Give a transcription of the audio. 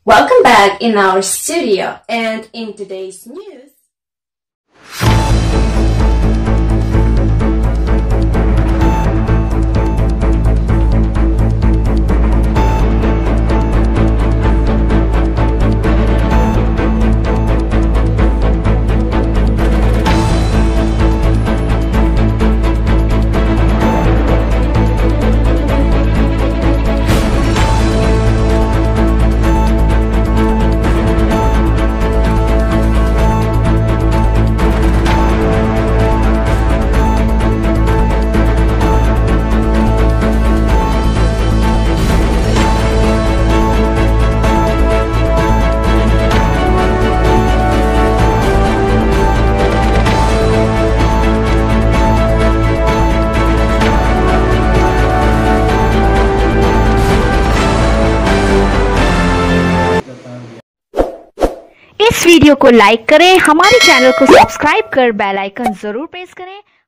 Welcome back in our studio, and in today's news, इस video को like करें, हमारे चैनल को सब्सक्राइब कर बेल आइकन जरूर प्रेस करें